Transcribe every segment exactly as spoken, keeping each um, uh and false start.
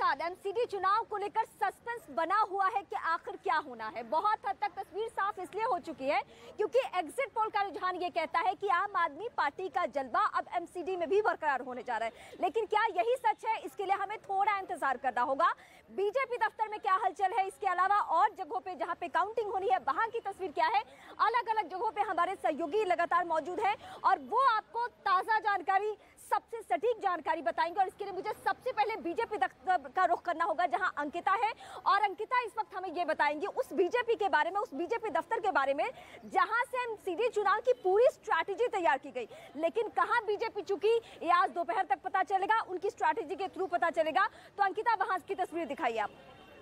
बाद एमसीडी चुनाव को लेकर सस्पेंस बना हुआ है कि आखिर क्या होना है। बहुत हद तक तस्वीर साफ इसलिए हो चुकी है क्योंकि एग्जिट पोल का रुझान ये कहता है कि आम आदमी पार्टी का जलवा अब एमसीडी में भी बरकरार होने जा रहा है। लेकिन क्या यही सच है, इसके लिए हमें थोड़ा इंतजार करना होगा। बीजेपी दफ्तर में क्या हलचल है, इसके अलावा और जगहों पे जहां पे काउंटिंग होनी है वहां की तस्वीर क्या है, अलग अलग जगहों पे हमारे सहयोगी लगातार मौजूद हैं और वो आपको ताजा जानकारी, सबसे सटीक जानकारी बताएंगे। और इसके लिए मुझे सबसे पहले बीजेपी दफ्तर का रुख करना होगा जहां अंकिता है, और अंकिता इस वक्त हमें ये बताएंगे उस बीजेपी के बारे में, उस बीजेपी दफ्तर के बारे में जहां से एमसीडी चुनाव की पूरी स्ट्रैटेजी तैयार की गई। लेकिन कहां बीजेपी चुकी ये आज दोपहर तक पता चलेगा, उनकी स्ट्रैटेजी के थ्रू पता चलेगा। तो अंकिता वहां की तस्वीर दिखाइए आप।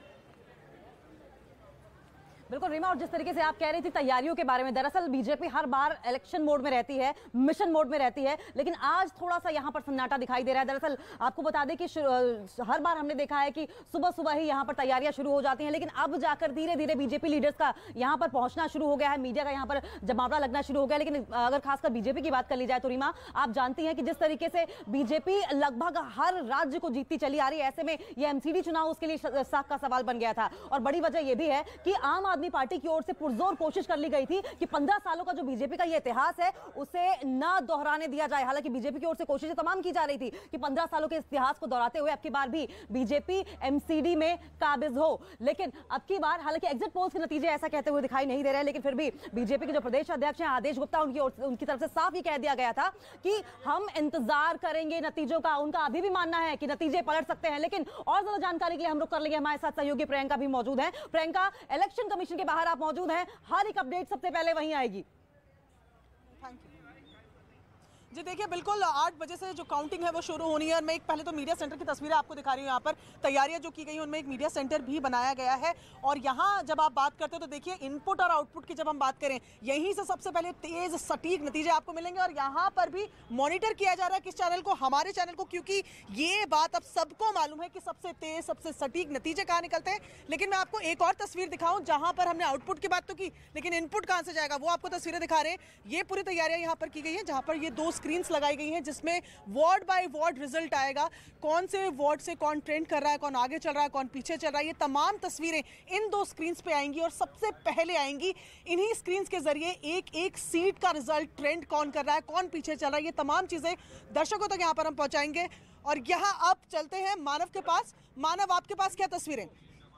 बिल्कुल रीमा, और जिस तरीके से आप कह रही थी तैयारियों के बारे में, दरअसल बीजेपी हर बार इलेक्शन मोड में रहती है, मिशन मोड में रहती है, लेकिन आज थोड़ा सा यहां पर सन्नाटा दिखाई दे रहा है। दरअसल आपको बता दें कि हर बार हमने देखा है कि सुबह सुबह ही यहां पर तैयारियां शुरू हो जाती हैं, लेकिन अब जाकर धीरे धीरे बीजेपी लीडर्स का यहां पर पहुंचना शुरू हो गया है, मीडिया का यहां पर जमावड़ा लगना शुरू हो गया। लेकिन अगर खासकर बीजेपी की बात कर ली जाए तो रीमा, आप जानती हैं कि जिस तरीके से बीजेपी लगभग हर राज्य को जीतती चली आ रही है, ऐसे में यह एमसीडी चुनाव उसके लिए साख का सवाल बन गया था। और बड़ी वजह यह भी है कि आम आदमी पार्टी की ओर से पुरजोर कोशिश कर ली गई थी कि पंद्रह सालों का जो बीजेपी का ये इतिहास है उसे ना दोहराने दिया जाए। हालांकि बीजेपी की ओर से कोशिशें तमाम की जा रही थी कि पंद्रह सालों के इतिहास को दोहराते हुए अब की बार भी बीजेपी एमसीडी में काबिज हो। लेकिन अब की बार हालांकि एग्जिट पोल्स के नतीजे ऐसा कहते हुए दिखाई नहीं दे रहे, लेकिन फिर भी बीजेपी के जो प्रदेश अध्यक्ष हैं आदेश गुप्ता, उनकी ओर उनकी तरफ से साफ ये कह दिया गया था कि हम इंतजार करेंगे नतीजों का। उनका अभी भी मानना है कि नतीजे पलट सकते हैं। लेकिन और ज्यादा जानकारी के लिए हम रुक कर लेंगे, हमारे साथ सहयोगी प्रियंका भी मौजूद है। प्रियंका, इलेक्शन कमीशन के बाहर आप मौजूद हैं, हर एक अपडेट सबसे पहले वहीं आएगी। थैंक यू जी। देखिए, बिल्कुल आठ बजे से जो काउंटिंग है वो शुरू होनी है और मैं एक पहले तो मीडिया सेंटर की तस्वीरें आपको दिखा रही हूँ। यहाँ पर तैयारियां जो की गई उनमें एक मीडिया सेंटर भी बनाया गया है। और यहाँ जब आप बात करते हो तो देखिए, इनपुट और आउटपुट की जब हम बात करें, यहीं से सबसे पहले तेज सटीक नतीजे आपको मिलेंगे। और यहाँ पर भी मॉनिटर किया जा रहा है किस चैनल को, हमारे चैनल को, क्योंकि ये बात अब सबको मालूम है कि सबसे तेज सबसे सटीक नतीजे कहाँ निकलते हैं। लेकिन मैं आपको एक और तस्वीर दिखाऊं जहाँ पर हमने आउटपुट की बात तो की, लेकिन इनपुट कहाँ से जाएगा वो आपको तस्वीरें दिखा रहे हैं। ये पूरी तैयारियां यहाँ पर की गई है, जहाँ पर ये दो स्क्रीन लगाई गई हैं जिसमें वार्ड बाय वार्ड रिजल्ट आएगा, कौन से वार्ड से कौन ट्रेंड कर रहा है, कौन आगे चल रहा है, कौन पीछे चल रहा है। ये तमाम तस्वीरें इन दो स्क्रीन्स पे आएंगी और सबसे पहले आएंगी इन्हीं स्क्रीन्स के जरिए एक एक सीट का रिजल्ट, ट्रेंड कौन कर रहा है, कौन पीछे चल रहा है, ये तमाम चीजें दर्शकों तक यहाँ पर हम पहुंचाएंगे। और यहाँ अब चलते हैं मानव के पास। मानव, आपके पास क्या तस्वीरें?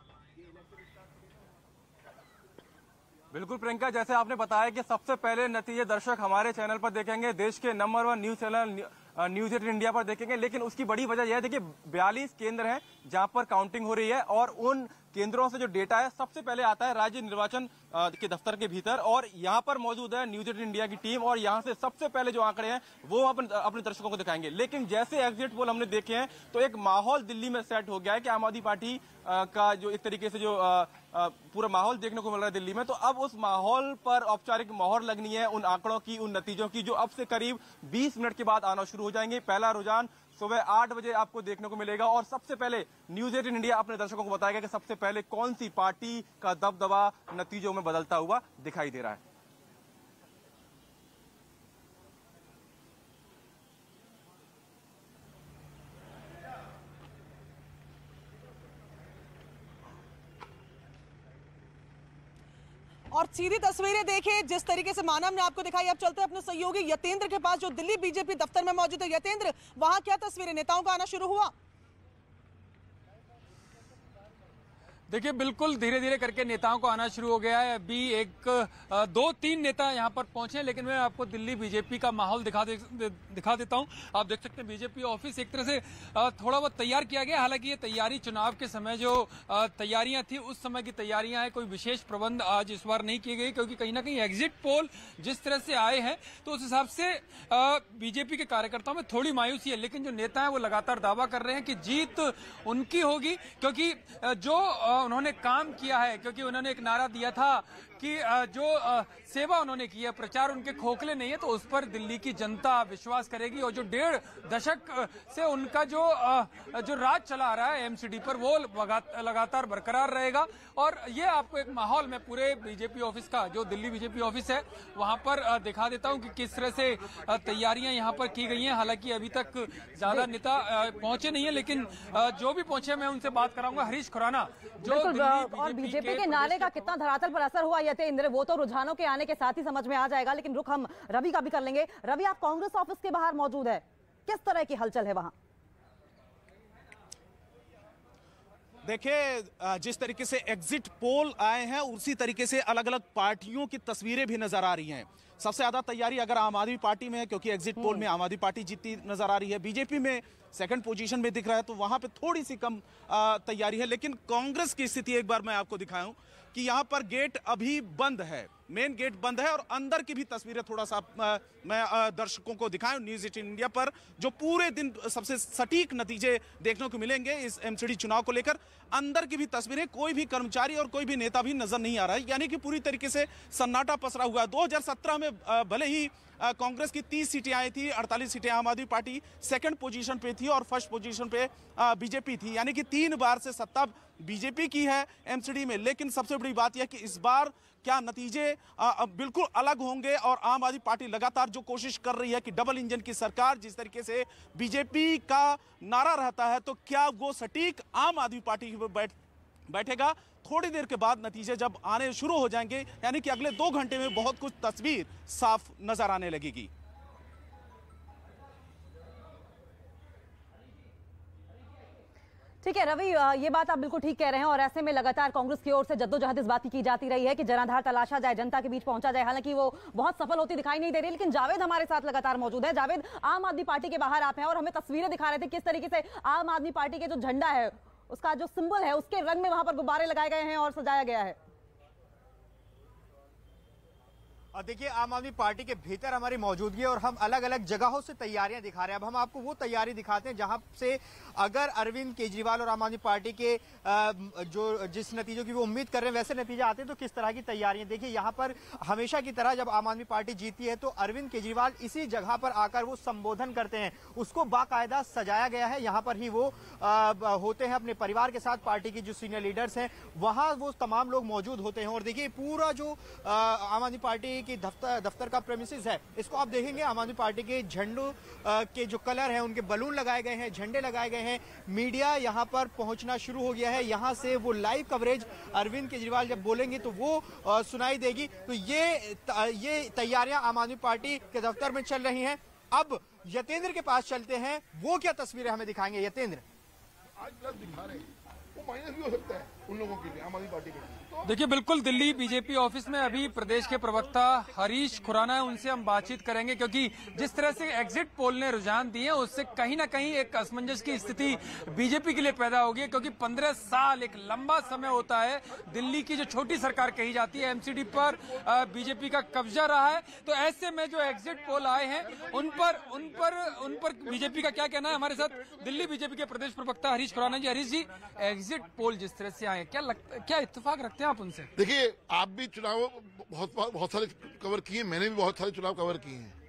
बिल्कुल प्रियंका, जैसे आपने बताया कि सबसे पहले नतीजे दर्शक हमारे चैनल पर देखेंगे, देश के number one news channel news eighteen India पर देखेंगे। लेकिन उसकी बड़ी वजह यह है कि बयालीस केंद्र हैं जहां पर काउंटिंग हो रही है और उन केंद्रों से जो डेटा है सबसे पहले आता है राज्य निर्वाचन के दफ्तर के भीतर। और यहाँ पर मौजूद है न्यूज एटीन इंडिया की टीम और यहाँ से सबसे पहले जो आंकड़े हैं वो अपन अपने दर्शकों को दिखाएंगे। लेकिन जैसे एग्जिट पोल हमने देखे हैं तो एक माहौल दिल्ली में सेट हो गया है कि आम आदमी पार्टी का जो एक तरीके से जो पूरा माहौल देखने को मिल रहा है दिल्ली में, तो अब उस माहौल पर औपचारिक मोहर लगनी है उन आंकड़ों की, उन नतीजों की, जो अब से करीब बीस मिनट के बाद आना शुरू हो जाएंगे। पहला रुझान सुबह आठ बजे आपको देखने को मिलेगा और सबसे पहले न्यूज एटीन इंडिया अपने दर्शकों को बताएगा कि सबसे पहले कौन सी पार्टी का दबदबा नतीजों में बदलता हुआ दिखाई दे रहा है। और सीधी तस्वीरें देखें जिस तरीके से मानव ने आपको दिखाई। अब चलते हैं अपने सहयोगी यतेंद्र के पास जो दिल्ली बीजेपी दफ्तर में मौजूद है। यतेंद्र, वहां क्या तस्वीरें, नेताओं का आना शुरू हुआ? देखिए, बिल्कुल धीरे धीरे करके नेताओं को आना शुरू हो गया है। अभी एक दो तीन नेता यहां पर पहुंचे, लेकिन मैं आपको दिल्ली बीजेपी का माहौल दिखा दे, दिखा देता हूं। आप देख सकते हैं बीजेपी ऑफिस एक तरह से थोड़ा बहुत तैयार किया गया। हालांकि ये तैयारी चुनाव के समय जो तैयारियां थी उस समय की तैयारियां हैं, कोई विशेष प्रबंध आज इस बार नहीं किए गए, क्योंकि कहीं ना कहीं एग्जिट पोल जिस तरह से आए हैं तो उस हिसाब से बीजेपी के कार्यकर्ताओं में थोड़ी मायूसी है। लेकिन जो नेता है वो लगातार दावा कर रहे हैं कि जीत उनकी होगी, क्योंकि जो उन्होंने काम किया है, क्योंकि उन्होंने एक नारा दिया था कि जो सेवा उन्होंने की है, प्रचार उनके खोखले नहीं है, तो उस पर दिल्ली की जनता विश्वास करेगी। और जो डेढ़ दशक से उनका जो जो राज चला आ रहा है एमसीडी पर, वो लगातार बरकरार रहेगा। और ये आपको एक माहौल में पूरे बीजेपी ऑफिस का, जो दिल्ली बीजेपी ऑफिस है, वहां पर दिखा देता हूं कि किस तरह से तैयारियां यहां पर की गई हैं। हालांकि अभी तक ज्यादा नेता पहुंचे नहीं है, लेकिन जो भी पहुंचे मैं उनसे बात कराऊंगा। हरीश खुराना जो और बीजेपी के नारे का कितना धरातल पर असर हुआ यतेंद्र, वो तो रुझानों के आने के साथ ही समझ में आ जाएगा। लेकिन रुख हम रवि का भी कर लेंगे। रवि, आप कांग्रेस ऑफिस के बाहर मौजूद है, किस तरह की हलचल है वहां? देखिए, जिस तरीके से एग्जिट पोल आए हैं उसी तरीके से अलग अलग पार्टियों की तस्वीरें भी नजर आ रही हैं। सबसे ज्यादा तैयारी अगर आम आदमी पार्टी में है, क्योंकि एग्जिट पोल में आम आदमी पार्टी जीतती नजर आ रही है। बीजेपी में सेकंड पोजीशन में दिख रहा है, तो वहां पे थोड़ी सी कम तैयारी है। लेकिन कांग्रेस की स्थिति एक बार मैं आपको दिखाऊं कि यहां पर गेट अभी बंद है, मेन गेट बंद है। और अंदर की भी तस्वीरें थोड़ा सा आ, मैं आ, दर्शकों को दिखाऊं न्यूज एटीन इंडिया पर, जो पूरे दिन सबसे सटीक नतीजे देखने को मिलेंगे इस एमसीडी चुनाव को लेकर। अंदर की भी तस्वीरें, कोई भी कर्मचारी और कोई भी नेता भी नजर नहीं आ रहा है, यानी कि पूरी तरीके से सन्नाटा पसरा हुआ है। दो हजार सत्रह में आ, भले ही कांग्रेस की तीस सीटें आई थी, अड़तालीस सीटें आम आदमी पार्टी सेकंड पोजीशन पे थी और फर्स्ट पोजीशन पे बीजेपी थी, यानी कि तीन बार से सत्ता बीजेपी की है एमसीडी में। लेकिन सबसे बड़ी बात यह कि इस बार क्या नतीजे बिल्कुल अलग होंगे। और आम आदमी पार्टी लगातार जो कोशिश कर रही है कि डबल इंजन की सरकार, जिस तरीके से बीजेपी का नारा रहता है, तो क्या वो सटीक आम आदमी पार्टी बैठ बैठेगा। थोड़ी देर के बाद नतीजे जब आने शुरू हो जाएंगे, यानी कि अगले दो घंटे में बहुत कुछ तस्वीर साफ नजर आने लगेगी। ठीक है रवि, ये बात आप बिल्कुल ठीक कह रहे हैं। और ऐसे में लगातार कांग्रेस की ओर से जद्दोजहद इस बात की की जाती रही है कि जनाधार तलाशा जाए, जनता के बीच पहुंचा जाए। हालांकि वो बहुत सफल होती दिखाई नहीं दे रही। लेकिन जावेद हमारे साथ लगातार मौजूद है। जावेद, आम आदमी पार्टी के बाहर आप हैं और हमें तस्वीरें दिखा रहे थे किस तरीके से आम आदमी पार्टी के जो झंडा है, उसका जो सिंबल है, उसके रंग में वहां पर गुब्बारे लगाए गए हैं और सजाया गया है। और देखिए, आम आदमी पार्टी के भीतर हमारी मौजूदगी है और हम अलग अलग जगहों से तैयारियां दिखा रहे हैं। अब हम आपको वो तैयारी दिखाते हैं जहां से अगर अरविंद केजरीवाल और आम आदमी पार्टी के जो जिस नतीजों की वो उम्मीद कर रहे हैं वैसे नतीजे आते हैं, तो किस तरह की तैयारियां। देखिए, यहाँ पर हमेशा की तरह जब आम आदमी पार्टी जीती है तो अरविंद केजरीवाल इसी जगह पर आकर वो संबोधन करते हैं। उसको बाकायदा सजाया गया है। यहाँ पर ही वो आ, होते हैं अपने परिवार के साथ। पार्टी की जो सीनियर लीडर्स हैं वहां वो तमाम लोग मौजूद होते हैं। और देखिए, पूरा जो आम आदमी पार्टी की दफ्तर दफ्तर का प्रेमिसेस है, इसको आप देखेंगे, आम आदमी पार्टी के झंडों के जो कलर हैं, उनके बलून लगाए गए हैं, झंडे लगाए गए हैं। मीडिया यहां पर पहुंचना शुरू हो गया है। यहां से वो लाइव कवरेज अरविंद केजरीवाल जब बोलेंगे तो वो आ, सुनाई देगी। तो ये ये तैयारियां आम आदमी पार्टी के दफ्तर में चल रही हैं। अब यतेंद्र के पास चलते हैं, वो क्या तस्वीरें हमें दिखाएंगे। यतेंद्र, आज प्लस दिखा रहे हैं, वो माइनस भी हो सकता है उन लोगों के लिए, आम आदमी पार्टी के लिए। देखिए, बिल्कुल दिल्ली बीजेपी ऑफिस में अभी प्रदेश के प्रवक्ता हरीश खुराना है, उनसे हम बातचीत करेंगे। क्योंकि जिस तरह से एग्जिट पोल ने रुझान दिए, उससे कहीं ना कहीं एक असमंजस की स्थिति बीजेपी के लिए पैदा होगी। क्योंकि पंद्रह साल एक लंबा समय होता है। दिल्ली की जो छोटी सरकार कही जाती है, एमसीडी पर बीजेपी का कब्जा रहा है। तो ऐसे में जो एग्जिट पोल आए हैं उन पर उन पर उन पर बीजेपी का क्या कहना है। हमारे साथ दिल्ली बीजेपी के प्रदेश प्रवक्ता हरीश खुराना जी। हरीश जी, एग्जिट पोल जिस तरह से आए, क्या लगता, क्या इत्तेफाक रखते हैं आप उनसे? देखिए, आप भी चुनाव बहुत बहुत सारे कवर किए, मैंने भी बहुत सारे चुनाव कवर किए हैं।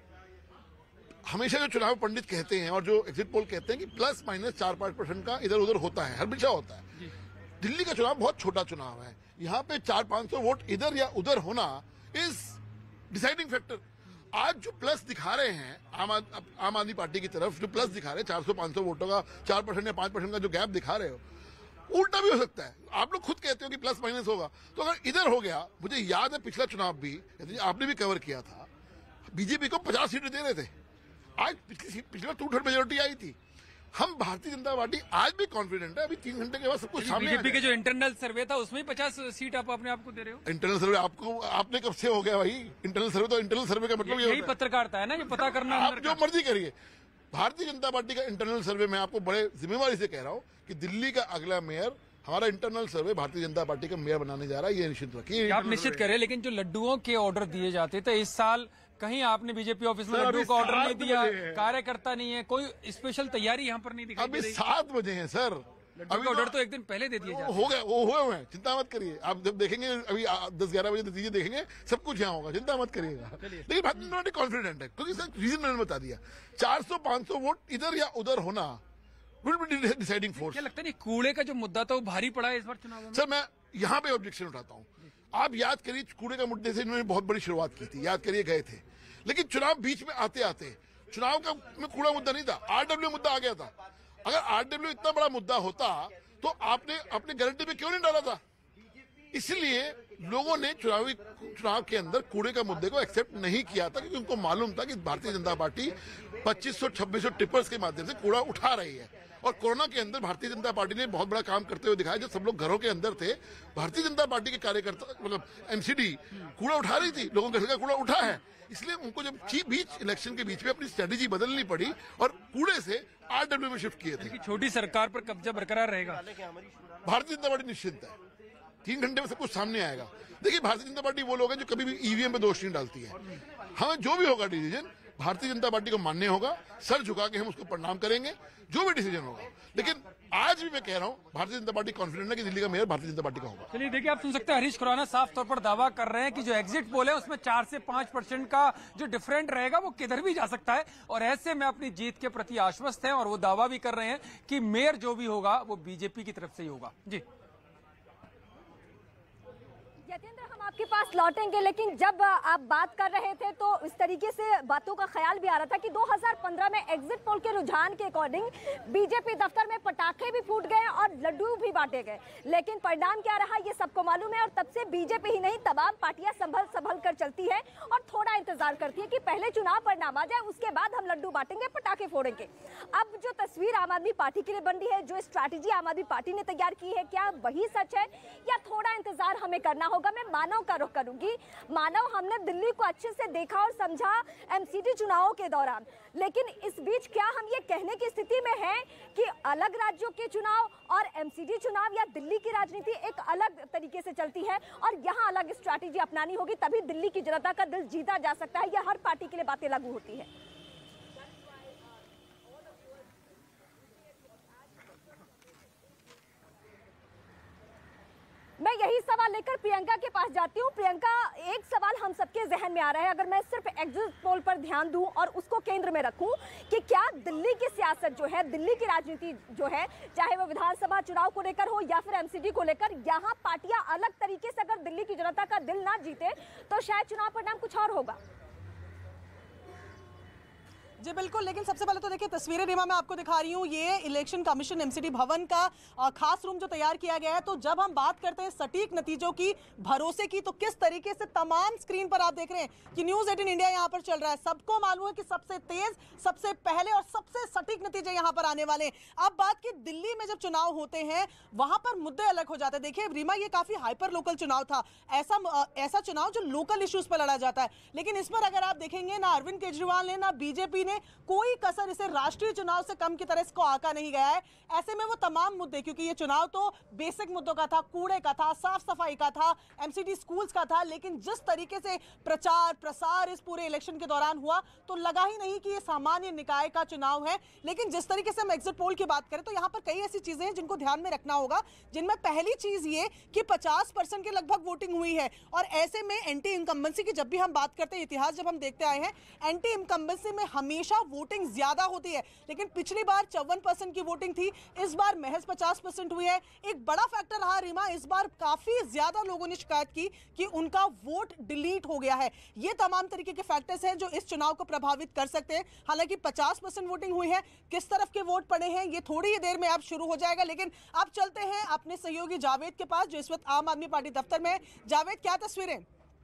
हमेशा जो चुनाव पंडित कहते हैं और जो एग्जिट पोल कहते हैं कि प्लस माइनस चार पांच परसेंट का इधर उधर होता है, हमेशा होता है। दिल्ली का चुनाव बहुत छोटा चुनाव है। यहाँ पे चार पांच सौ वोट इधर या उधर होना इज डिसाइडिंग फैक्टर। आज जो प्लस दिखा रहे हैं आम आम आदमी पार्टी की तरफ, जो प्लस दिखा रहे हैं चार सौ पांच सौ वोटों का, चार परसेंट या पांच परसेंट का जो गैप दिखा रहे हो, उल्टा भी हो सकता है। आप लोग खुद कहते हो कि प्लस माइनस होगा, तो अगर इधर हो गया, मुझे याद है पिछला चुनाव भी आपने भी कवर किया था, बीजेपी को पचास सीटें दे रहे थे। आज पिछली पिछला टू थर्ड मेजोरिटी आई थी। हम भारतीय जनता पार्टी आज भी कॉन्फिडेंट है। अभी तीन घंटे के बाद सब कुछ सामने बीजेपी के जो इंटरनल सर्वे था उसमें पचास सीट आप अपने आप को दे रहे हो। इंटरनल सर्वे आपको आपने कब से हो गया भाई? इंटरनल सर्वे तो इंटरनल सर्वे का मतलब यही पत्रकारिता है ना, ये पता करना। आप जो मर्जी करिए, भारतीय जनता पार्टी का इंटरनल सर्वे मैं आपको बड़े जिम्मेवारी से कह रहा हूँ कि दिल्ली का अगला मेयर, हमारा इंटरनल सर्वे भारतीय जनता पार्टी का मेयर बनाने जा रहा है। ये निश्चित रखिए। आप निश्चित करें, लेकिन जो लड्डुओं के ऑर्डर दिए जाते थे, इस साल कहीं आपने बीजेपी ऑफिस में लड्डू का ऑर्डर नहीं दिया, कार्यकर्ता नहीं है, कोई स्पेशल तैयारी यहाँ पर नहीं दिखाई दे रही। अभी सात बजे हैं सर, अभी ऑर्डर तो एक दिन पहले दे दिए जाते हो गए, वो हुए हुए हैं, चिंता मत करिए। आप जब देखेंगे अभी दस ग्यारह बजे नतीजे देखेंगे, सब कुछ यहाँ होगा, चिंता मत करिएगा। लेकिन भारतीय जनता पार्टी कॉन्फिडेंट है, क्योंकि इसका रीजन मैंने बता दिया। चार सौ पांच सौ वोट इधर या उधर होना विल बी डिसाइडिंग फोर्स। क्या लगता है कूड़े का जो मुद्दा था वो भारी पड़ा है इस बार चुनाव में? सर मैं यहाँ पे ऑब्जेक्शन उठाता हूँ। आप याद करिए, कूड़े का मुद्दे से इन्होंने बहुत बड़ी शुरुआत की थी, याद करिए, गए थे, लेकिन चुनाव बीच में आते आते चुनाव का में कूड़ा मुद्दा नहीं था, आरडब्ल्यू मुद्दा आ गया था। अगर आरडब्ल्यू इतना बड़ा मुद्दा होता तो आपने अपने गारंटी में क्यों नहीं डाला था? इसलिए लोगों ने चुनावी चुनाव के अंदर कूड़े का मुद्दे को एक्सेप्ट नहीं किया था, क्योंकि उनको मालूम था कि भारतीय जनता पार्टी पच्चीस सौ छब्बीस सौ टिपर्स के माध्यम से कूड़ा उठा रही है। और कोरोना के अंदर भारतीय जनता पार्टी ने बहुत बड़ा काम करते हुए दिखाया। जब सब लोग घरों के अंदर थे, भारतीय जनता पार्टी के कार्यकर्ता मतलब एमसीडी कूड़ा उठा रही थी, लोगों के घर का कूड़ा उठा है। इसलिए उनको जब बीच इलेक्शन के बीच में अपनी स्ट्रेटेजी बदलनी पड़ी और कूड़े से आरडब्ल्यू में शिफ्ट किए थे। छोटी सरकार पर कब्जा बरकरार रहेगा, भारतीय जनता पार्टी निश्चिंत है, तीन घंटे में सब कुछ सामने आएगा। देखिए, भारतीय जनता पार्टी वो लोग हैं जो कभी भी ईवीएम पे दोष नहीं डालती है। हमें जो भी होगा डिसीजन भारतीय जनता पार्टी को मान्य होगा, सर झुका के हम उसको प्रणाम करेंगे, जो भी डिसीजन होगा। लेकिन आज भी मैं कह रहा हूं, भारतीय जनता पार्टी कॉन्फिडेंट है कि दिल्ली का मेयर भारतीय जनता पार्टी का होगा। चलिए देखिए, आप सुन सकते हैं हरीश खुराना साफ तौर पर दावा कर रहे हैं कि जो एग्जिट पोल है उसमें चार से पांच परसेंट का जो डिफरेंट रहेगा वो किधर भी जा सकता है, और ऐसे में अपनी जीत के प्रति आश्वस्त हैं। और वो दावा भी कर रहे हैं कि मेयर जो भी होगा वो बीजेपी की तरफ से ही होगा। जी यतेंद्र, हम आपके पास लौटेंगे, लेकिन जब आप बात कर रहे थे तो इस तरीके से बातों का ख्याल भी आ रहा था कि दो हज़ार पंद्रह में एग्जिट पोल के रुझान के अकॉर्डिंग बीजेपी दफ्तर में पटाखे भी फूट गए और लड्डू भी बांटे गए, लेकिन परिणाम क्या रहा ये सबको मालूम है। और तब से बीजेपी ही नहीं, तमाम पार्टियां संभल संभल कर चलती है और थोड़ा इंतजार करती है कि पहले चुनाव परिणाम आ जाए, उसके बाद हम लड्डू बांटेंगे, पटाखे फोड़ेंगे। अब जो तस्वीर आम आदमी पार्टी के लिए बन रही है, जो स्ट्रैटेजी आम आदमी पार्टी ने तैयार की है, क्या वही सच है या थोड़ा इंतजार हमें करना होगा? मैं मानव का रुख करूंगी। मानव, हमने दिल्ली को अच्छे से देखा और समझा एमसीडी चुनावों के दौरान, लेकिन इस बीच क्या हम ये कहने की स्थिति में हैं कि अलग राज्यों के चुनाव और एमसीडी चुनाव या दिल्ली की राजनीति एक अलग तरीके से चलती है और यहाँ अलग स्ट्रैटेजी अपनानी होगी, तभी दिल्ली की जनता का दिल जीता जा सकता है, या हर पार्टी के लिए बातें लागू होती है? मैं यही सवाल लेकर प्रियंका के पास जाती हूँ। प्रियंका, एक सवाल हम सबके जहन में आ रहा है, अगर मैं सिर्फ एग्जिट पोल पर ध्यान दूं और उसको केंद्र में रखूं, कि क्या दिल्ली की सियासत जो है, दिल्ली की राजनीति जो है, चाहे वो विधानसभा चुनाव को लेकर हो या फिर एमसीडी को लेकर, यहाँ पार्टियां अलग तरीके से अगर दिल्ली की जनता का दिल ना जीते तो शायद चुनाव परिणाम कुछ और होगा। जी बिल्कुल, लेकिन सबसे पहले तो देखिए तस्वीरें रीमा मैं आपको दिखा रही हूँ, ये इलेक्शन कमीशन एमसीडी भवन का खास रूम जो तैयार किया गया है। तो जब हम बात करते हैं सटीक नतीजों की, भरोसे की, तो किस तरीके से तमाम स्क्रीन पर आप देख रहे हैं कि न्यूज़ एटीन इंडिया यहाँ पर चल रहा है। सबको मालूम है कि सबसे तेज, सबसे पहले और सबसे सटीक नतीजे यहाँ पर आने वाले हैं। अब बात की दिल्ली में जब चुनाव होते हैं वहां पर मुद्दे अलग हो जाते हैं। देखिए रीमा, ये काफी हाइपर लोकल चुनाव था, ऐसा ऐसा चुनाव जो लोकल इश्यूज पर लड़ा जाता है, लेकिन इस पर अगर आप देखेंगे ना अरविंद केजरीवाल ने ना बीजेपी ने कोई कसर इसे राष्ट्रीय चुनाव से कम की तरह इसको आका नहीं गया है। ऐसे में वो तमाम मुद्दे, क्योंकि ये चुनाव तो बेसिक मुद्दों का था, कूड़े का था, साफ सफाई का था, एमसीडी स्कूल्स का था, लेकिन जिस तरीके से प्रचार प्रसार इस पूरे इलेक्शन के दौरान हुआ तो लगा ही नहीं कि ये सामान्य निकाय का चुनाव है। लेकिन जिस तरीके से हम एग्जिट पोल की बात करें तो यहाँ पर कई ऐसी चीजें हैं जिनको ध्यान में रखना होगा, जिनमें पहली चीज ये कि पचास परसेंट के लगभग वोटिंग हुई है। और ऐसे में एंटी इनकम्बेंसी की जब भी हम बात करते हैं, इतिहास जब हम देखते आए हैं, एंटी इनकम्बेंसी में हमेशा वोटिंग ज्यादा होती है, लेकिन पिछली बार चौवन परसेंट की वोटिंग थी, इस बार महज पचास परसेंट हुई है। एक बड़ा फैक्टर रहा रीमा, इस बार काफी ज्यादा लोगों ने शिकायत की कि उनका वोट डिलीट हो गया है। ये तमाम तरीके के फैक्टर्स हैं जो इस चुनाव को प्रभावित कर सकते हैं। हालांकि पचास परसेंट वोटिंग हुई है, किस तरफ के वोट पड़े हैं ये थोड़ी ही देर में अब शुरू हो जाएगा। लेकिन अब चलते हैं अपने सहयोगी जावेद के पास, जो इस वक्त आम आदमी पार्टी दफ्तर में है। जावेद, क्या तस्वीरें?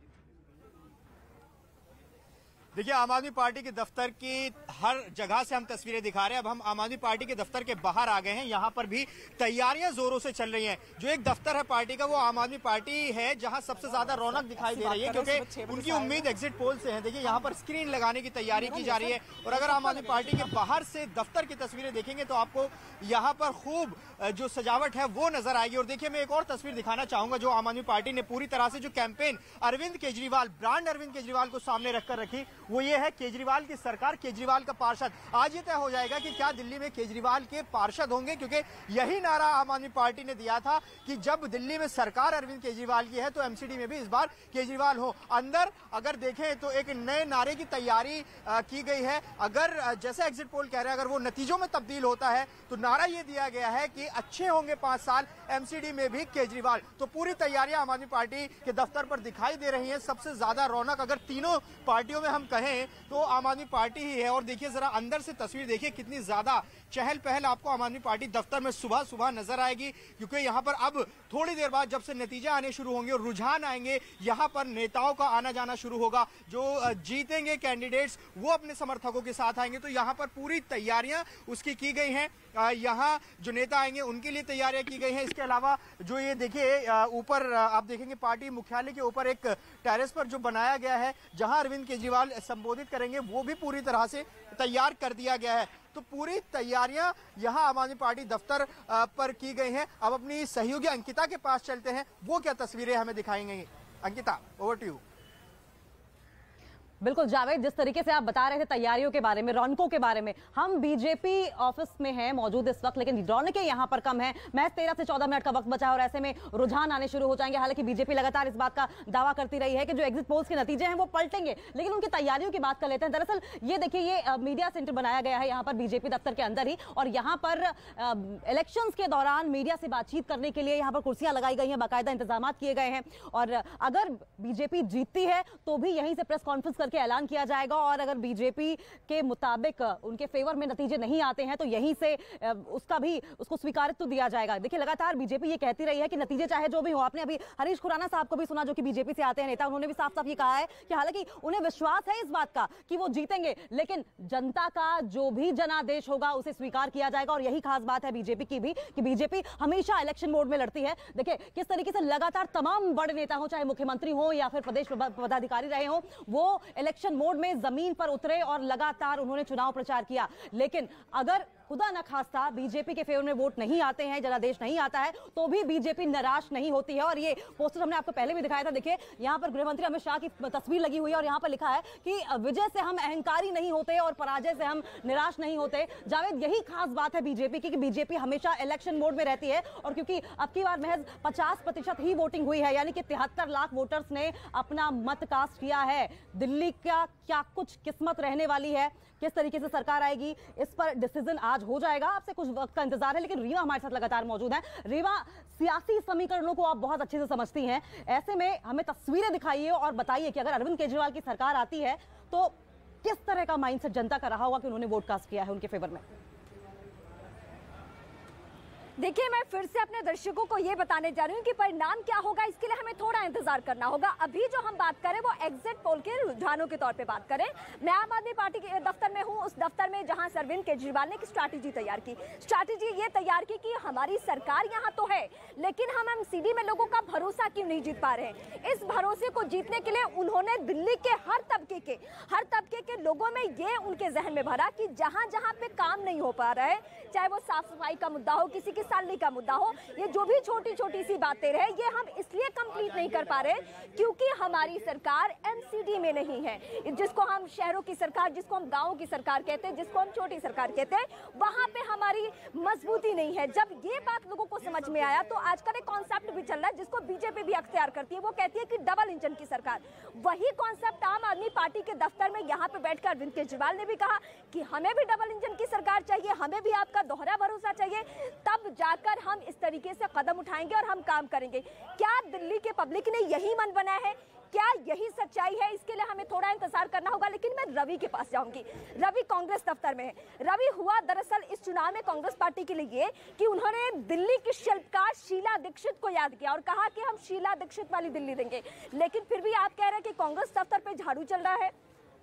देखिए, आम आदमी पार्टी के दफ्तर की हर जगह से हम तस्वीरें दिखा रहे हैं। अब हम आम आदमी पार्टी के दफ्तर के बाहर आ गए हैं, यहाँ पर भी तैयारियां जोरों से चल रही हैं। जो एक दफ्तर है पार्टी का वो आम आदमी पार्टी है जहां सबसे ज्यादा रौनक दिखाई दे रही है, क्योंकि उनकी उम्मीद एग्जिट पोल से है। देखिए यहाँ पर स्क्रीन लगाने की तैयारी की जा रही है, और अगर आम आदमी पार्टी के बाहर से दफ्तर की तस्वीरें देखेंगे तो आपको यहाँ पर खूब जो सजावट है वो नजर आएगी। और देखिए, मैं एक और तस्वीर दिखाना चाहूंगा जो आम आदमी पार्टी ने पूरी तरह से जो कैंपेन अरविंद केजरीवाल, ब्रांड अरविंद केजरीवाल को सामने रखकर रखी, वो ये है केजरीवाल की सरकार, केजरीवाल का पार्षद। आज ये तय हो जाएगा कि क्या दिल्ली में केजरीवाल के पार्षद होंगे, क्योंकि यही नारा आम आदमी पार्टी ने दिया था कि जब दिल्ली में सरकार अरविंद केजरीवाल की है तो एमसीडी में भी इस बार केजरीवाल हो। अंदर अगर देखें तो एक नए नारे की तैयारी की गई है। अगर जैसे एग्जिट पोल कह रहे हैं, अगर वो नतीजों में तब्दील होता है तो नारा ये दिया गया है कि अच्छे होंगे पांच साल, एमसीडी में भी केजरीवाल। तो पूरी तैयारियां आम आदमी पार्टी के दफ्तर पर दिखाई दे रही हैं। सबसे ज्यादा रौनक अगर तीनों पार्टियों में हम कहें तो आम आदमी पार्टी ही है। और देखिए जरा अंदर से तस्वीर देखिए, कितनी ज्यादा चहल पहल आपको आम आदमी पार्टी दफ्तर में सुबह सुबह नजर आएगी, क्योंकि यहाँ पर अब थोड़ी देर बाद जब से नतीजे आने शुरू होंगे और रुझान आएंगे, यहाँ पर नेताओं का आना जाना शुरू होगा। जो जीतेंगे कैंडिडेट्स वो अपने समर्थकों के साथ आएंगे। तो यहाँ पर पूरी तैयारियां उसकी की गई हैं। यहाँ जो नेता आएंगे उनके लिए तैयारियां की गई हैं। इसके अलावा जो ये देखिए ऊपर आप देखेंगे पार्टी मुख्यालय के ऊपर एक टेरेस पर जो बनाया गया है जहां अरविंद केजरीवाल संबोधित करेंगे, वो भी पूरी तरह से तैयार कर दिया गया है। तो पूरी तैयारियां यहां आम आदमी पार्टी दफ्तर पर की गई हैं। अब अपनी सहयोगी अंकिता के पास चलते हैं, वो क्या तस्वीरें हमें दिखाएंगे। Ankita, over to you. बिल्कुल जावेद, जिस तरीके से आप बता रहे थे तैयारियों के बारे में, रौनकों के बारे में, हम बीजेपी ऑफिस में हैं मौजूद इस वक्त, लेकिन रौनकें यहां पर कम हैं। महज तेरह से चौदह मिनट का वक्त बचा है और ऐसे में रुझान आने शुरू हो जाएंगे। हालांकि बीजेपी लगातार इस बात का दावा करती रही है कि जो एग्जिट पोल्स के नतीजे हैं वो पलटेंगे, लेकिन उनकी तैयारियों की बात कर लेते हैं। दरअसल ये देखिए, ये मीडिया सेंटर बनाया गया है यहाँ पर बीजेपी दफ्तर के अंदर ही, और यहाँ पर इलेक्शन के दौरान मीडिया से बातचीत करने के लिए यहाँ पर कुर्सियां लगाई गई हैं, बाकायदा इंतजाम किए गए हैं। और अगर बीजेपी जीतती है तो भी यहीं से प्रेस कॉन्फ्रेंस करके ऐलान किया जाएगा, और अगर बीजेपी के मुताबिक उनके फेवर में नतीजे नहीं आते हैं तो यहीं से उसका भी उसको स्वीकारित्व दिया जाएगा। देखिए लगातार बीजेपी ये कहती रही है कि नतीजे चाहे जो भी हो, आपने अभी हरीश खुराना साहब को भी सुना जो कि बीजेपी से आते हैं नेता, उन्होंने भी साफ साफ ये कहा है कि हालांकि उन्हें विश्वास है इस बात का कि वो जीतेंगे, लेकिन जनता का जो भी जनादेश होगा उसे स्वीकार किया जाएगा। और यही खास बात है बीजेपी की भी कि बीजेपी हमेशा इलेक्शन मोड में लड़ती है। देखिए किस तरीके से लगातार तमाम बड़े नेता हो, चाहे मुख्यमंत्री हो या फिर प्रदेश पदाधिकारी रहे हो, वो इलेक्शन मोड में जमीन पर उतरे और लगातार उन्होंने चुनाव प्रचार किया। लेकिन अगर खुदा न खास्ता बीजेपी के फेवर में वोट नहीं आते हैं, जनादेश नहीं आता है, तो भी बीजेपी निराश नहीं होती है। और ये पोस्टर हमने आपको पहले भी दिखाया था। देखिए यहाँ पर गृहमंत्री अमित शाह की तस्वीर लगी हुई है और यहाँ पर लिखा है कि विजय से हम अहंकारी नहीं होते और पराजय से हम निराश नहीं होते। जावेद, यही खास बात है बीजेपी की कि बीजेपी हमेशा इलेक्शन मोड में रहती है। और क्योंकि अब की बार महज पचास प्रतिशत ही वोटिंग हुई है, यानी कि तिहत्तर लाख वोटर्स ने अपना मत कास्ट किया है। दिल्ली का क्या कुछ किस्मत रहने वाली है, किस तरीके से सरकार आएगी, इस पर डिसीजन आज हो जाएगा। आपसे कुछ वक्त का इंतजार है, लेकिन रीवा हमारे साथ लगातार मौजूद है। रीवा, सियासी समीकरणों को आप बहुत अच्छे से समझती हैं, ऐसे में हमें तस्वीरें दिखाइए और बताइए कि अगर अरविंद केजरीवाल की सरकार आती है तो किस तरह का माइंडसेट जनता का रहा होगा कि उन्होंने वोट कास्ट किया है उनके फेवर में। देखिए, मैं फिर से अपने दर्शकों को ये बताने जा रही हूँ कि परिणाम क्या होगा, इसके लिए हमें थोड़ा इंतजार करना होगा। अभी जो हम बात करें वो एग्जिट पोल के रुझानों के तौर पे बात करें। मैं आम आदमी पार्टी के दफ्तर में हूँ, उस दफ्तर में जहां अरविंद केजरीवाल ने एक स्ट्रैटेजी तैयार की। स्ट्रैटेजी ये तैयार की कि हमारी सरकार यहाँ तो है, लेकिन हम एमसीडी में लोगों का भरोसा क्यों नहीं जीत पा रहे हैं। इस भरोसे को जीतने के लिए उन्होंने दिल्ली के हर तबके के हर तबके के लोगों में ये उनके जहन में भरा कि जहां जहां पे काम नहीं हो पा रहा है, चाहे वो साफ सफाई का मुद्दा हो, किसी की सैलरी का मुद्दा हो, ये जो भी छोटी छोटी सी बातें रहे, ये हम इसलिए कंप्लीट नहीं कर पा रहे क्योंकि हमारी सरकार एमसीडी में नहीं है। जिसको हम शहरों की सरकार, जिसको हम गांवों की सरकार कहते हैं, जिसको हम छोटी सरकार कहते हैं, वहां पे हमारी मजबूती नहीं है। जब ये बात लोगों को समझ में आया तो आजकल एक कॉन्सेप्ट भी चल रहा है जिसको बीजेपी भी अख्तियार करती है, वो कहती है कि डबल इंजन की सरकार। वही कॉन्सेप्ट आम आदमी पार्टी के दफ्तर में यहाँ पे बैठकर अरविंद केजरीवाल ने भी कहा कि हमें भी डबल इंजन की सरकार चाहिए, हमें भी आपका दोहरा भरोसा चाहिए, तब जाकर हम इस तरीके से कदम उठाएंगे और हम काम करेंगे। क्या दिल्ली के पब्लिक ने यही मन बनाया है? क्या यही सच्चाई है? इसके लिए हमें थोड़ा इंतजार करना होगा। लेकिन मैं रवि के पास जाऊंगी। रवि कांग्रेस दफ्तर में है। रवि, हुआ दरअसल इस चुनाव में कांग्रेस पार्टी के लिए ये कि उन्होंने दिल्ली की शिल्पकार शीला दीक्षित को याद किया और कहा कि हम शीला दीक्षित वाली दिल्ली देंगे। लेकिन फिर भी आप कह रहे हैं कि कांग्रेस दफ्तर पे झाड़ू चल रहा है।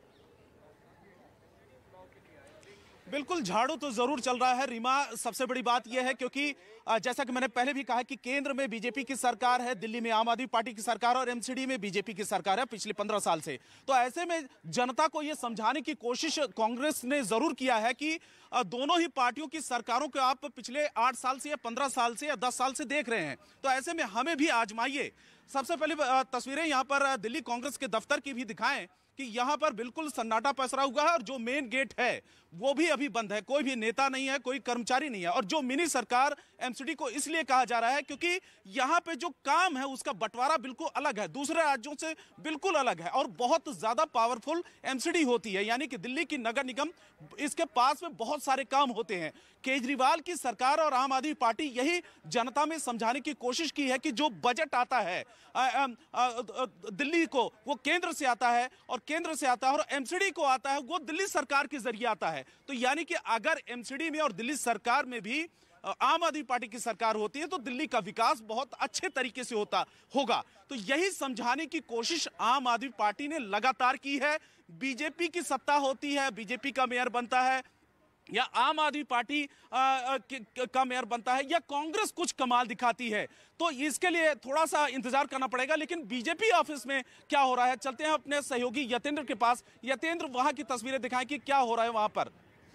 बिल्कुल, झाड़ू तो जरूर चल रहा है रीमा। सबसे बड़ी बात यह है क्योंकि जैसा कि मैंने पहले भी कहा कि केंद्र में बीजेपी की सरकार है, दिल्ली में आम आदमी पार्टी की सरकार और एमसीडी में बीजेपी की सरकार है पिछले पंद्रह साल से। तो ऐसे में जनता को यह समझाने की कोशिश कांग्रेस ने जरूर किया है कि दोनों ही पार्टियों की सरकारों को आप पिछले आठ साल से या पंद्रह साल से या दस साल से देख रहे हैं, तो ऐसे में हमें भी आजमाइए। सबसे पहले तस्वीरें यहाँ पर दिल्ली कांग्रेस के दफ्तर की भी दिखाएं कि यहाँ पर बिल्कुल सन्नाटा पसरा हुआ है और जो मेन गेट है वो भी अभी बंद है। कोई भी नेता नहीं है, कोई कर्मचारी नहीं है। और जो मिनी सरकार एमसीडी को इसलिए कहा जा रहा है क्योंकि यहाँ पे जो काम है उसका बंटवारा बिल्कुल अलग है, दूसरे राज्यों से बिल्कुल अलग है और बहुत ज्यादा पावरफुल एमसीडी होती है। यानी कि दिल्ली की नगर निगम, इसके पास में बहुत सारे काम होते हैं। केजरीवाल की सरकार और आम आदमी पार्टी यही जनता में समझाने की कोशिश की है कि जो बजट आता है आ, आ, आ, दिल्ली को, वो केंद्र से आता है और केंद्र से आता है और एमसीडी को आता है वो दिल्ली सरकार के जरिए आता है। तो यानी कि अगर एमसीडी में और दिल्ली सरकार में भी आम आदमी पार्टी की सरकार होती है तो दिल्ली का विकास बहुत अच्छे तरीके से होता होगा। तो यही समझाने की कोशिश आम आदमी पार्टी ने लगातार की है। बीजेपी की सत्ता होती है, बीजेपी का मेयर बनता है या आम आदमी पार्टी का मेयर बनता है या कांग्रेस कुछ कमाल दिखाती है, तो इसके लिए थोड़ा सा इंतजार करना पड़ेगा। लेकिन बीजेपी ऑफिस में क्या हो रहा है, चलते हैं अपने सहयोगी यतेंद्र के पास। यतेंद्र, वहां की तस्वीरें दिखाएं कि क्या हो रहा है वहां पर।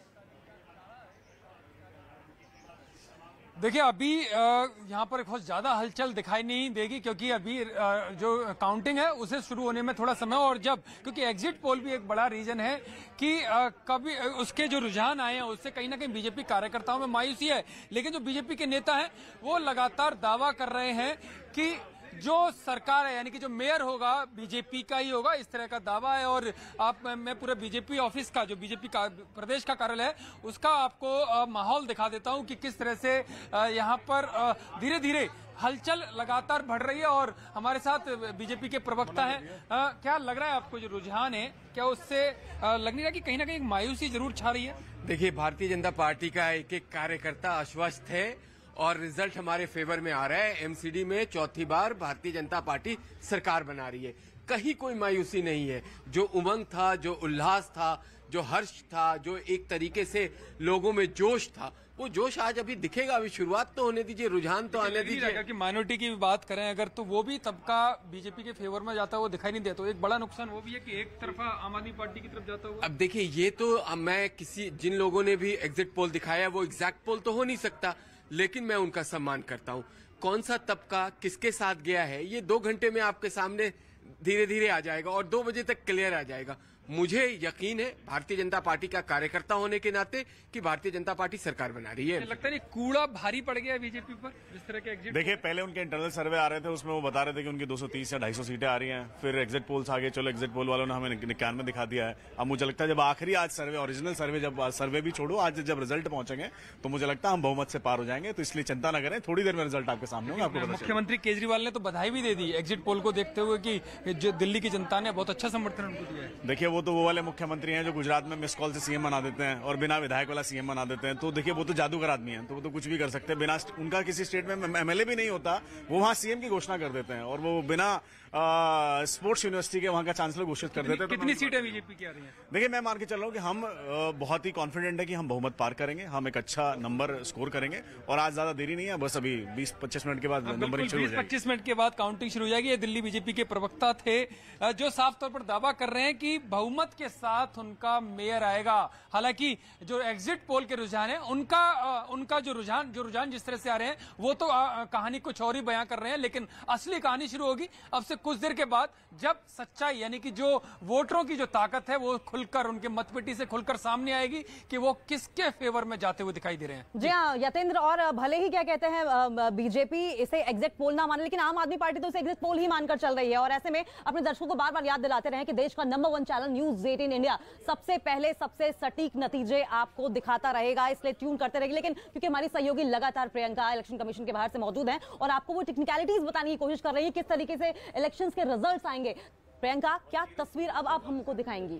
देखिए, अभी यहाँ पर बहुत ज्यादा हलचल दिखाई नहीं देगी क्योंकि अभी जो काउंटिंग है उसे शुरू होने में थोड़ा समय, और जब क्योंकि एग्जिट पोल भी एक बड़ा रीजन है कि कभी उसके जो रुझान आए हैं उससे कहीं ना कहीं बीजेपी कार्यकर्ताओं में मायूसी है। लेकिन जो बीजेपी के नेता हैं वो लगातार दावा कर रहे हैं कि जो सरकार है यानी कि जो मेयर होगा बीजेपी का ही होगा, इस तरह का दावा है। और आप मैं पूरे बीजेपी ऑफिस का, जो बीजेपी का प्रदेश का कार्यालय है, उसका आपको माहौल दिखा देता हूं कि किस तरह से यहां पर धीरे धीरे हलचल लगातार बढ़ रही है। और हमारे साथ बीजेपी के प्रवक्ता हैं। क्या लग रहा है आपको, जो रुझान है क्या उससे लग नहीं रहा कि कहीं ना कहीं मायूसी जरूर छा रही है? देखिए, भारतीय जनता पार्टी का एक एक कार्यकर्ता आश्वस्त है और रिजल्ट हमारे फेवर में आ रहा है। एमसीडी में चौथी बार भारतीय जनता पार्टी सरकार बना रही है। कहीं कोई मायूसी नहीं है। जो उमंग था, जो उल्लास था, जो हर्ष था, जो एक तरीके से लोगों में जोश था, वो जोश आज अभी दिखेगा। अभी शुरुआत तो होने दीजिए, रुझान तो आने दीजिए। अगर कि माइनॉरिटी की भी बात करें अगर, तो वो भी तबका बीजेपी के फेवर में जाता हुआ दिखाई नहीं देता। तो एक बड़ा नुकसान वो भी है कि एक तरफा आम आदमी पार्टी की तरफ जाता हुआ। अब देखिए, ये तो मैं किसी जिन लोगों ने भी एग्जिट पोल दिखाया वो एग्जैक्ट पोल तो हो नहीं सकता, लेकिन मैं उनका सम्मान करता हूं। कौन सा तबका किसके साथ गया है ये दो घंटे में आपके सामने धीरे धीरे आ जाएगा और दो बजे तक क्लियर आ जाएगा। मुझे यकीन है भारतीय जनता पार्टी का कार्यकर्ता होने के नाते कि भारतीय जनता पार्टी सरकार बना रही है। लगता नहीं कूड़ा भारी पड़ गया बीजेपी पर जिस तरह के एग्जिट? देखिए, पहले उनके इंटरनल सर्वे आ रहे थे, उसमें वो बता रहे थे कि उनकी दो सौ तीस या ढाई सौ सीटें आ रही हैं। फिर एग्जिट पोल्स आ गए, चलो एग्जिट पोल वालों ने हमें इक्यानवे दिखा दिया है। अब मुझे लगता है जब आखिरी आज सर्वे, ओरिजिनल सर्वे, जब सर्वे भी छोड़ो, आज जब रिजल्ट पहुंचेंगे तो मुझे लगता है हम बहुमत से पार हो जाएंगे। तो इसलिए चिंता न करें, थोड़ी देर में रिजल्ट आपके सामने होगा। आपको मुख्यमंत्री केजरीवाल ने तो बधाई भी दे दी एग्जिट पोल को देखते हुए कि जो दिल्ली की जनता ने बहुत अच्छा समर्थन उनको दिया है। देखिए, वो तो वो वाले मुख्यमंत्री हैं जो गुजरात में मिस कॉल से सीएम बना देते हैं और बिना विधायक वाला सीएम बना देते हैं। तो देखिए, वो तो जादूगर आदमी है, तो वो तो कुछ भी कर सकते हैं। बिना उनका किसी स्टेट में एमएलए भी नहीं होता, वो वहां सीएम की घोषणा कर देते हैं और वो बिना स्पोर्ट्स यूनिवर्सिटी के वहां का चांसलर घोषित कर देते हैं। कितनी सीटें बीजेपी की आ रही हैं? देखिए, मैं मान के चल रहा हूँ कि हम आ, बहुत ही कॉन्फिडेंट है कि हम बहुमत पार करेंगे, हम एक अच्छा नंबर स्कोर करेंगे और आज ज्यादा देरी नहीं है, बस अभी बीस पच्चीस मिनट के बाद नंबरिंग शुरू हो जाएगी। पच्चीस मिनट के बाद काउंटिंग शुरू हो जाएगी। ये दिल्ली बीजेपी के प्रवक्ता थे जो साफ तौर पर दावा कर रहे हैं कि बहुमत के साथ उनका मेयर आएगा। हालांकि जो एग्जिट पोल के रुझान है उनका उनका जो रुझान जो रुझान जिस तरह से आ रहे हैं वो तो आ, कहानी कुछ और ही बयां कर रहे हैं, लेकिन असली कहानी शुरू होगी अब से कुछ देर के बाद, जब सच्चाई यानी कि जो वोटरों की जो ताकत है वो खुलकर उनके मतपेटी से खुलकर सामने आएगी कि वो किसके फेवर में जाते हुए दिखाई दे रहे हैं। जी हाँ यतेंद्र, और भले ही क्या कहते हैं बीजेपी इसे एग्जिट पोल ना माने, लेकिन आम आदमी पार्टी तो इसे एग्जिट पोल ही मानकर चल रही है। और ऐसे में अपने दर्शकों को बार बार याद दिलाते रहे कि देश का number one channel news eighteen India सबसे पहले सबसे सटीक नतीजे आपको दिखाता रहेगा, इसलिए ट्यून करते रहेंगे। लेकिन क्योंकि हमारी सहयोगी लगातार प्रियंका इलेक्शन कमीशन के बाहर से मौजूद हैं और आपको वो टेक्निकलिटीज बताने की कोशिश कर रही है किस तरीके से इलेक्शंस के रिजल्ट्स आएंगे। प्रियंका, क्या तस्वीर अब आप हमको दिखाएंगी?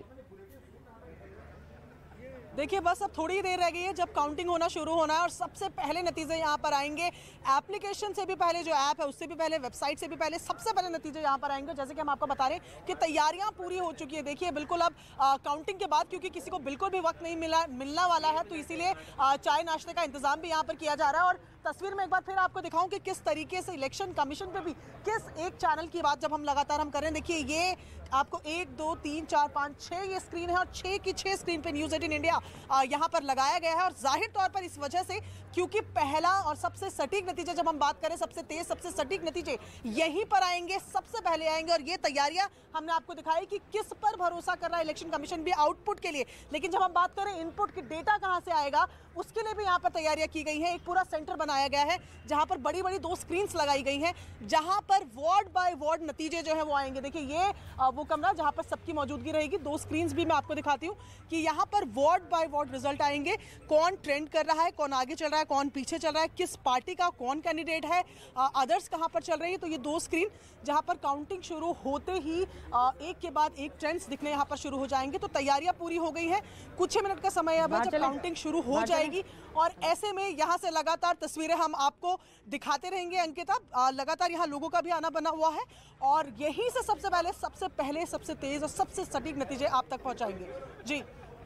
देखिए, बस अब थोड़ी देर रह गई है जब काउंटिंग होना शुरू होना है और सबसे पहले नतीजे यहाँ पर आएंगे। एप्लीकेशन से भी पहले, जो ऐप है उससे भी पहले, वेबसाइट से भी पहले सबसे पहले नतीजे यहाँ पर आएंगे। जैसे कि हम आपको बता रहे हैं कि तैयारियां पूरी हो चुकी है। देखिए, बिल्कुल अब आ, काउंटिंग के बाद क्योंकि किसी को बिल्कुल भी वक्त नहीं मिला मिलना वाला है, तो इसीलिए चाय नाश्ते का इंतजाम भी यहाँ पर किया जा रहा है। और तस्वीर में एक बार फिर आपको दिखाऊं कि किस तरीके से इलेक्शन कमीशन पे भी किस एक चैनल की बात जब हम लगातार हम करें, देखिए ये आपको एक दो तीन चार पाँच छः ये स्क्रीन है और छः की छः स्क्रीन पे न्यूज़ एटीन इंडिया यहाँ पर लगाया गया है। और जाहिर तौर पर इस वजह से, क्योंकि पहला और सबसे सटीक नतीजे जब हम बात करें, सबसे तेज सबसे सटीक नतीजे यहीं पर आएंगे, सबसे पहले आएंगे। और ये तैयारियां हमने आपको दिखाई कि किस पर भरोसा कर रहा है इलेक्शन कमीशन भी आउटपुट के लिए। लेकिन जब हम बात करें इनपुट की, डेटा कहाँ से आएगा, उसके लिए भी यहाँ पर तैयारियां की गई हैं। एक पूरा सेंटर बनाया गया है जहाँ पर बड़ी बड़ी दो स्क्रीन्स लगाई गई हैं, जहाँ पर वार्ड बाय वार्ड नतीजे जो है वो आएंगे। देखिए ये वो कमरा जहाँ पर सबकी मौजूदगी रहेगी, दो स्क्रीन्स भी मैं आपको दिखाती हूँ कि यहाँ पर वार्ड बाय वार्ड रिजल्ट आएंगे। कौन ट्रेंड कर रहा है, कौन आगे चल रहा है, कौन पीछे चल रहा है, किस पार्टी का कौन कैंडिडेट है, अदर्स कहाँ पर चल रही है। तो ये दो स्क्रीन जहाँ पर काउंटिंग शुरू होते ही आ, एक के बाद एक ट्रेंड्स दिखने यहाँ पर शुरू हो जाएंगे। तो तैयारियां पूरी हो गई हैं, कुछ ही मिनट का समय अब है जब काउंटिंग शुरू हो जाएगी। और ऐसे में यहाँ से लगातार तस्वीरें हम आपको दिखाते रहेंगे। अंकिता, लगातार यहाँ लोगों का भी आना बना हुआ है और यहीं से सबसे पहले सबसे पहले सबसे तेज और सबसे सटीक नतीजे आप तक पहुंचाएंगे। जी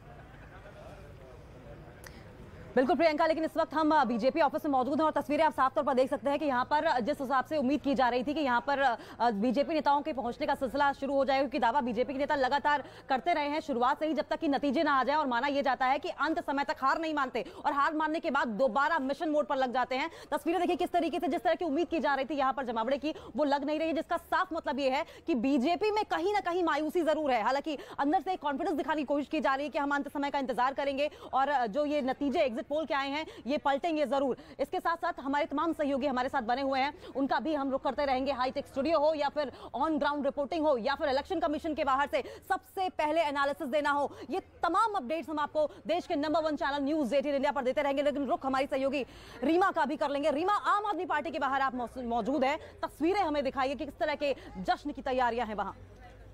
बिल्कुल प्रियंका, लेकिन इस वक्त हम बीजेपी ऑफिस में मौजूद हैं और तस्वीरें आप साफ तौर पर देख सकते हैं कि यहाँ पर जिस हिसाब से उम्मीद की जा रही थी कि यहाँ पर बीजेपी नेताओं के पहुंचने का सिलसिला शुरू हो जाएगा, क्योंकि दावा बीजेपी के नेता लगातार करते रहे हैं शुरुआत से ही, जब तक कि नतीजे ना आ जाए। और माना यह जाता है कि अंत समय तक हार नहीं मानते और हार मानने के बाद दोबारा मिशन मोड पर लग जाते हैं। तस्वीरें देखिए किस तरीके से, जिस तरह की उम्मीद की जा रही थी यहाँ पर जमावड़े की, वो लग नहीं रही है, जिसका साफ मतलब यह है कि बीजेपी में कहीं ना कहीं मायूसी जरूर है। हालांकि अंदर से कॉन्फिडेंस दिखाने की कोशिश की जा रही है कि हम अंत समय का इंतजार करेंगे और जो ये नतीजे एग्जिट पोल के आए हैं ये पलटेंगे जरूर। इसके साथ साथ हमारे तमाम सहयोगी हमारे साथ बने हुए हैं, उनका भी हम रुख करते रहेंगे। हाईटेक स्टूडियो हो या फिर ऑन ग्राउंड रिपोर्टिंग हो या फिर इलेक्शन कमीशन के बाहर से सबसे पहले एनालिसिस देना हो, ये तमाम अपडेट्स हम आपको देश के number one channel news eighteen India पर देते रहेंगे। लेकिन रुख हमारी सहयोगी रीमा का भी कर लेंगे। रीमा, आम आदमी पार्टी के बाहर आप मौजूद हैं, तस्वीरें हमें दिखाइए कि किस तरह के जश्न की तैयारियां हैं वहां।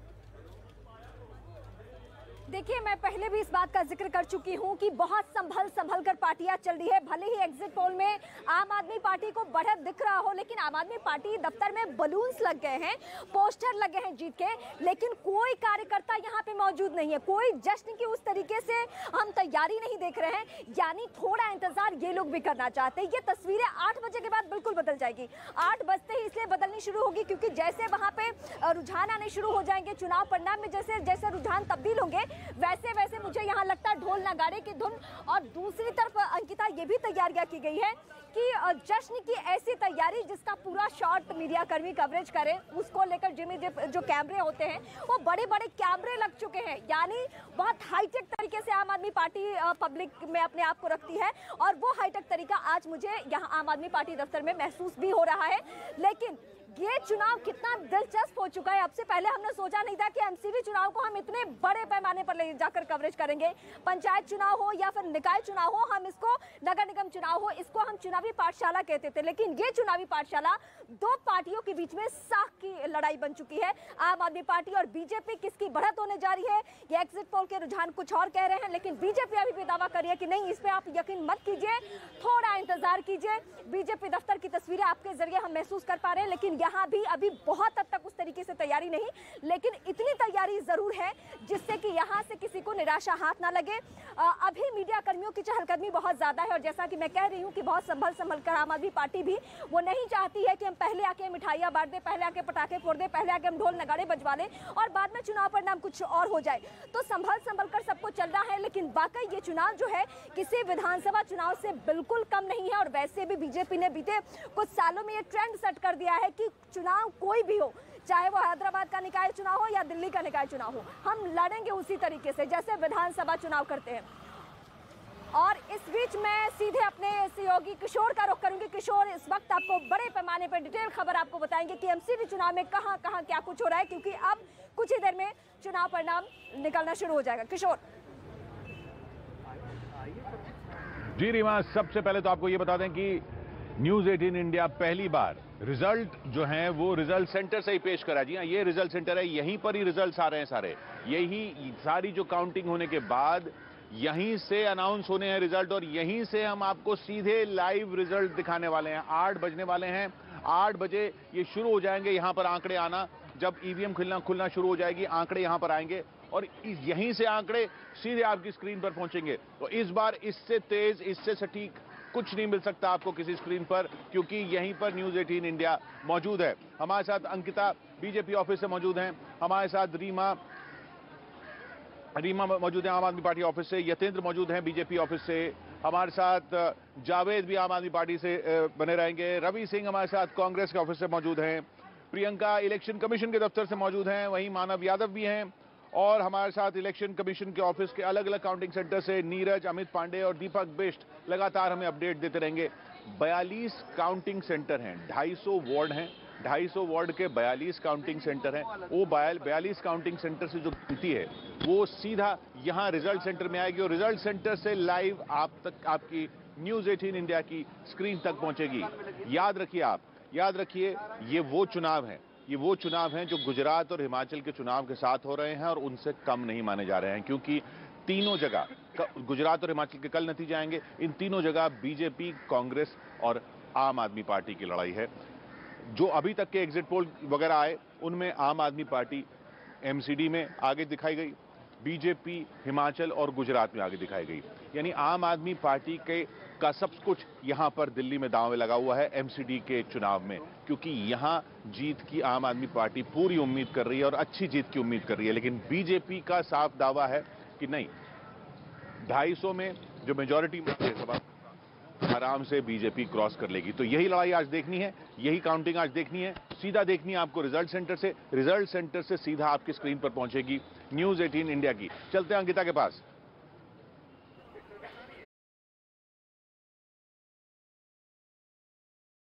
देखिए, मैं पहले भी इस बात का जिक्र कर चुकी हूं कि बहुत संभल संभल कर पार्टियां चल रही है। भले ही एग्जिट पोल में आम आदमी पार्टी को बढ़त दिख रहा हो, लेकिन आम आदमी पार्टी दफ्तर में बलून्स लग गए हैं, पोस्टर लगे हैं जीत के, लेकिन कोई कार्यकर्ता यहां पे मौजूद नहीं है। कोई जश्न की उस तरीके से हम तैयारी नहीं देख रहे हैं, यानी थोड़ा इंतजार ये लोग भी करना चाहते हैं। ये तस्वीरें आठ बजे के बाद बिल्कुल बदल जाएगी। आठ बजते ही इसलिए बदलनी शुरू होगी क्योंकि जैसे वहां पे रुझान आने शुरू हो जाएंगे, चुनाव परिणाम में जैसे जैसे रुझान तब्दील होंगे, वैसे वैसे मुझे यहाँ लगता है ढोल नगाड़े की धुन। और दूसरी तरफ अंकिता, ये भी तैयारियां की गई है कि जश्न की ऐसी तैयारी जिसका पूरा शॉर्ट मीडिया कर्मी कवरेज करे, उसको लेकर जिम्मे जो कैमरे होते हैं वो बड़े बड़े कैमरे लग चुके हैं। यानी बहुत हाईटेक तरीके से आम आदमी पार्टी पब्लिक में अपने आप को रखती है और वो हाईटेक तरीका आज मुझे यहाँ आम आदमी पार्टी दफ्तर में महसूस भी हो रहा है। लेकिन ये चुनाव कितना दिलचस्प हो चुका है, अब से पहले हमने सोचा नहीं था कि एमसीडी चुनाव को हम इतने बड़े पैमाने पर ले जाकर कवरेज करेंगे। पंचायत चुनाव हो या फिर निकाय चुनाव हो, हम इसको नगर निगम चुनाव हो, इसको हम चुनावी पाठशाला कहते थे। लेकिन ये चुनावी पाठशाला दो पार्टियों के बीच में साख की लड़ाई बन चुकी है। आम आदमी पार्टी और बीजेपी, किसकी बढ़त होने जा रही है, ये एग्जिट पोल के रुझान कुछ और कह रहे हैं, लेकिन बीजेपी अभी भी दावा कर रही है कि नहीं, इस पे आप यकीन मत कीजिए, थोड़ा इंतजार कीजिए। बीजेपी दफ्तर की तस्वीरें आपके जरिए हम महसूस कर पा रहे हैं, लेकिन यहाँ भी अभी बहुत हद तक उस तरीके से तैयारी नहीं, लेकिन इतनी तैयारी जरूर है जिससे कि यहाँ से किसी को निराशा हाथ ना लगे। आ, अभी मीडिया कर्मियों की चहलकदमी बहुत ज्यादा है और जैसा कि मैं कह रही हूँ कि बहुत संभल संभल कर आम आदमी पार्टी भी वो नहीं चाहती है कि हम पहले आके मिठाइयाँ बांट दें, पहले आके पटाखे फोड़ दें, पहले आके हम ढोल नगाड़े बजवा लें और बाद में चुनाव परिणाम कुछ और हो जाए। तो संभल संभल कर सबको चल रहा है, लेकिन वाकई ये चुनाव जो है किसी विधानसभा चुनाव से बिल्कुल कम नहीं है। और वैसे भी बीजेपी ने बीते कुछ सालों में ये ट्रेंड सेट कर दिया है कि चुनाव कोई भी हो, चाहे वो हैदराबाद का निकाय चुनाव हो या दिल्ली का निकाय चुनाव हो, हम लड़ेंगे उसी तरीके से जैसे विधानसभा चुनाव करते हैं। और इस बीच मैं सीधे अपने सहयोगी किशोर का रुख करूंगी। किशोर, इस वक्त आपको बड़े पैमाने पर डिटेल खबर आपको बताएंगे कि एमसीडी चुनाव में कहां कहां क्या कुछ हो रहा है, क्योंकि अब कुछ ही देर में चुनाव परिणाम निकलना शुरू हो जाएगा। किशोर जी रीमा, सबसे पहले तो आपको ये बता दें कि न्यूज एटीन इंडिया पहली बार रिजल्ट जो हैं वो रिजल्ट सेंटर से ही पेश करा। जी हाँ, ये रिजल्ट सेंटर है, यहीं पर ही रिजल्ट्स आ रहे हैं सारे। यही सारी जो काउंटिंग होने के बाद यहीं से अनाउंस होने हैं रिजल्ट और यहीं से हम आपको सीधे लाइव रिजल्ट दिखाने वाले हैं। आठ बजने वाले हैं, आठ बजे ये शुरू हो जाएंगे यहाँ पर आंकड़े आना। जब ईवीएम खुलना खुलना शुरू हो जाएगी, आंकड़े यहाँ पर आएंगे और यहीं से आंकड़े सीधे आपकी स्क्रीन पर पहुंचेंगे। तो इस बार इससे तेज, इससे सटीक कुछ नहीं मिल सकता आपको किसी स्क्रीन पर, क्योंकि यहीं पर न्यूज एटीन इंडिया मौजूद है। हमारे साथ अंकिता बीजेपी ऑफिस से मौजूद हैं, हमारे साथ रीमा रीमा मौजूद है आम आदमी पार्टी ऑफिस से, यतेंद्र मौजूद हैं बीजेपी ऑफिस से, हमारे साथ जावेद भी आम आदमी पार्टी से बने रहेंगे, रवि सिंह हमारे साथ कांग्रेस के ऑफिस से मौजूद हैं, प्रियंका इलेक्शन कमीशन के दफ्तर से मौजूद हैं, वहीं मानव यादव भी हैं, और हमारे साथ इलेक्शन कमीशन के ऑफिस के अलग अलग काउंटिंग सेंटर से नीरज, अमित पांडे और दीपक बिष्ट लगातार हमें अपडेट देते रहेंगे। बयालीस काउंटिंग सेंटर हैं, ढाई सौ वार्ड हैं, ढाई सौ वार्ड के बयालीस काउंटिंग सेंटर हैं। वो बयालीस काउंटिंग सेंटर से जो गिनती है वो सीधा यहाँ रिजल्ट सेंटर में आएगी और रिजल्ट सेंटर से लाइव आप तक आपकी न्यूज एटीन इंडिया की स्क्रीन तक पहुंचेगी। याद रखिए, आप याद रखिए, ये वो चुनाव है ये वो चुनाव हैं जो गुजरात और हिमाचल के चुनाव के साथ हो रहे हैं और उनसे कम नहीं माने जा रहे हैं, क्योंकि तीनों जगह गुजरात और हिमाचल के कल नतीजे आएंगे, इन तीनों जगह बीजेपी, कांग्रेस और आम आदमी पार्टी की लड़ाई है। जो अभी तक के एग्जिट पोल वगैरह आए उनमें आम आदमी पार्टी एमसीडी में आगे दिखाई गई, बीजेपी हिमाचल और गुजरात में आगे दिखाई गई। यानी आम आदमी पार्टी के का सब कुछ यहां पर दिल्ली में दांव में लगा हुआ है एमसीडी के चुनाव में, क्योंकि यहां जीत की आम आदमी पार्टी पूरी उम्मीद कर रही है और अच्छी जीत की उम्मीद कर रही है। लेकिन बीजेपी का साफ दावा है कि नहीं, ढाई सौ में जो मेजॉरिटी सभा आराम से बीजेपी क्रॉस कर लेगी। तो यही लड़ाई आज देखनी है, यही काउंटिंग आज देखनी है, सीधा देखनी है आपको रिजल्ट सेंटर से। रिजल्ट सेंटर से सीधा आपकी स्क्रीन पर पहुंचेगी न्यूज एटीन इंडिया की। चलते हैं अंकिता के पास।